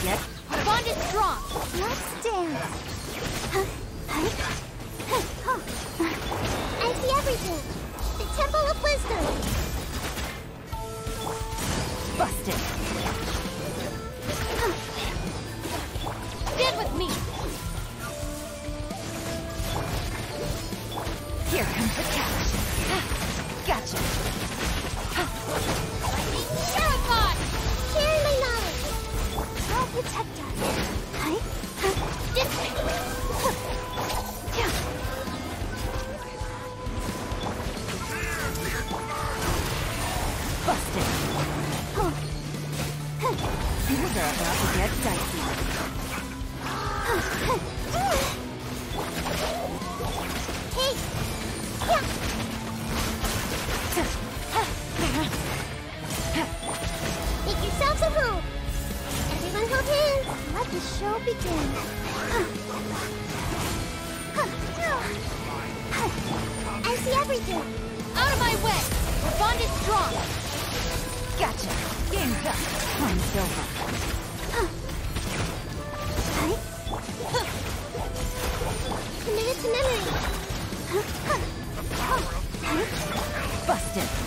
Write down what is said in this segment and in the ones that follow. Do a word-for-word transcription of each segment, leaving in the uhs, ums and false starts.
get. Bond is strong. Let's dance. I see everything. The Temple of Wisdom. Busted. Stand with me. Here comes the catch. Gotcha. Terrified. Sharing my knowledge. I'll protect us. Hi. This way. Busted. Things are about to get dicey. Hey. Yeah. Make yourselves at home. Everyone hold hands. Let the show begin. I see everything. Out of my way. Our bond is strong. Gotcha. Game's up. Time's over. Committed to memory. Busted.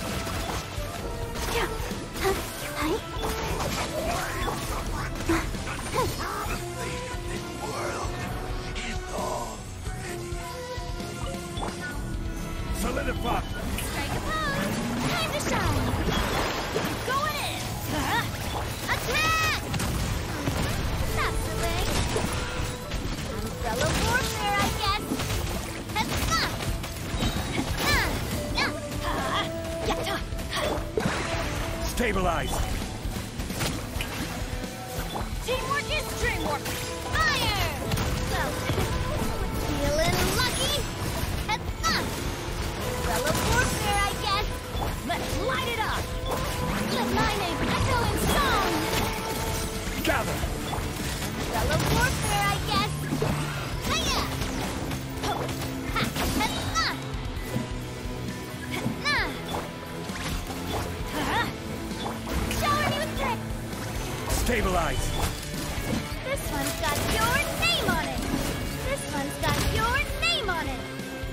Solidify! Strike a pose. Time to shine. Going in. Huh? Attack! That's the way. Umbrella warfare, I guess. Ha-ha! Stabilize! Teamwork is dreamwork. Fire! Well, feeling lucky? Ha-ha! Umbrella warfare, I guess. Let's light it up. Let my name echo in song. Gather! Umbrella warfare, I guess. Hiya! Ho! Ha! Ha! Ha! Ha! Shower me with tricks. Stabilize! This one's got your name on it. This one's got your name on it.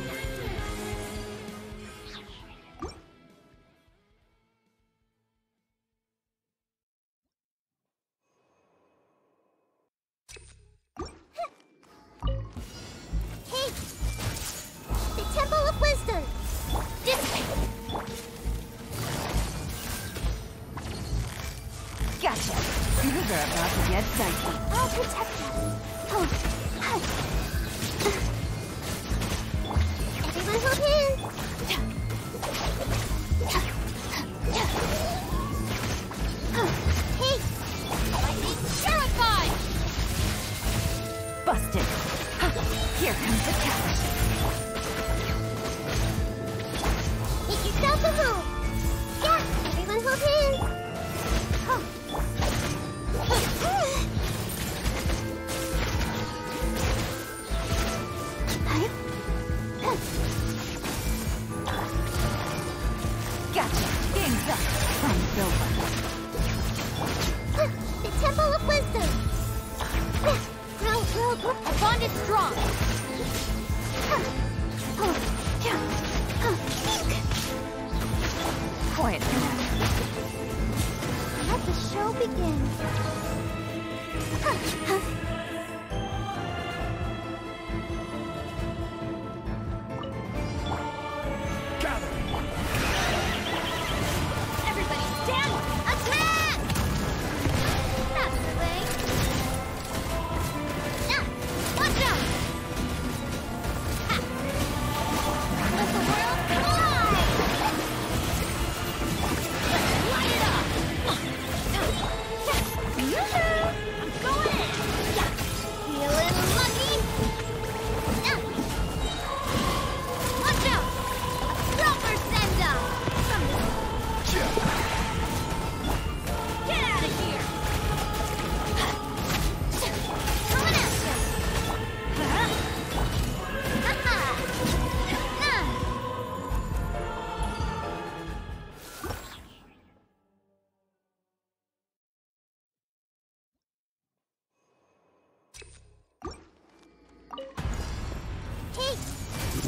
Hey! The Temple of Wisdom! This way. Gotcha. Things are about to get dicey. I'll protect us. Oh. Hi. Everyone hold hands. Hey! Lightning terrified. Busted. Here comes the catch. Make yourself at home. Yeah! Everyone hold hands. Oh. Gotcha. Game's up. Time's over. The Temple of Wisdom. Grow, grow, grow. Our bond is strong. Quiet for now. Let the show begin. Gather! Everybody stand. Attack! That's the way. Ah, watch out! Ha! Let the world collide! Let's light it up! Yoo-hoo! I'm going in!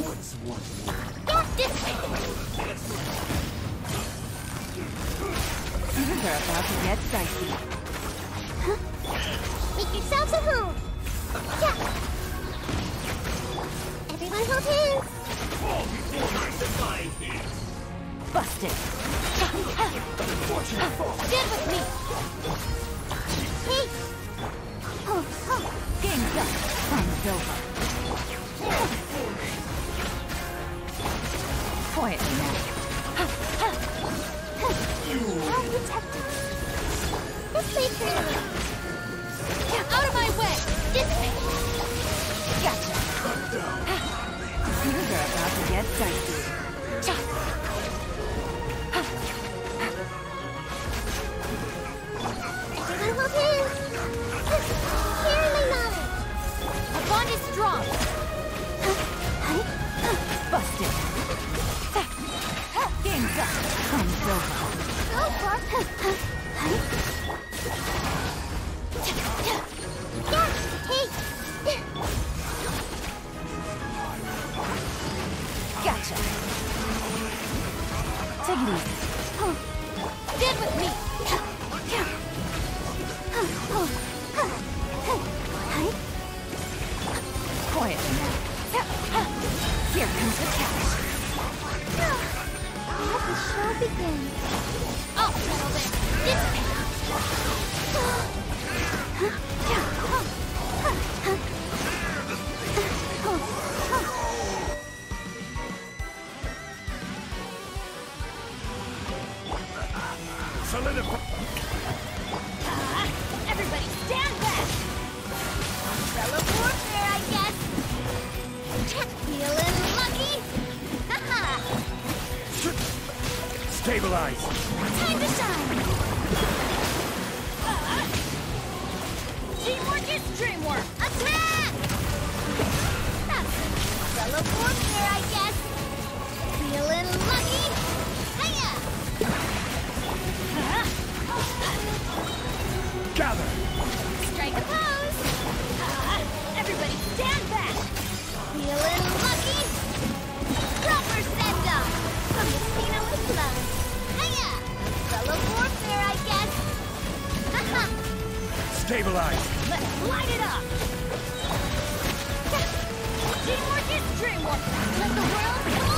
Get this way. Things are about to get dicey. Make yourselves at home. Yeah. Everyone hold hands. Busted. Get with me. Hey. Oh, oh. Game's up. Time's over. Quietly now. I'll protect you. This way for you. Out of my way. This way. Gotcha. Things are about to get dicey. Everyone hold hands. Here, my knowledge. A bond is strong. Busted. Game's up. Time's over. Go for Yeah, take. Gotcha. Take it easy. Get with me. Quietly now. Here comes the catch. Let the show begin. I'll settle this. This way. Solidify. Ah, everybody stand back. Umbrella warfare, I guess. Feeling lucky? Haha! Stabilize. Time to shine! Ah. Teamwork is dreamwork. Attack! Umbrella warfare, I guess. Feeling lucky? Hiya! Ah. Gather. Strike a pose! Ah, everybody stand back. Feeling lucky? Proper send-off! From the Cena with love. Hiya! Umbrella warfare, I guess. Haha! Stabilize. Let's light it up. Teamwork is dreamwork. Let the world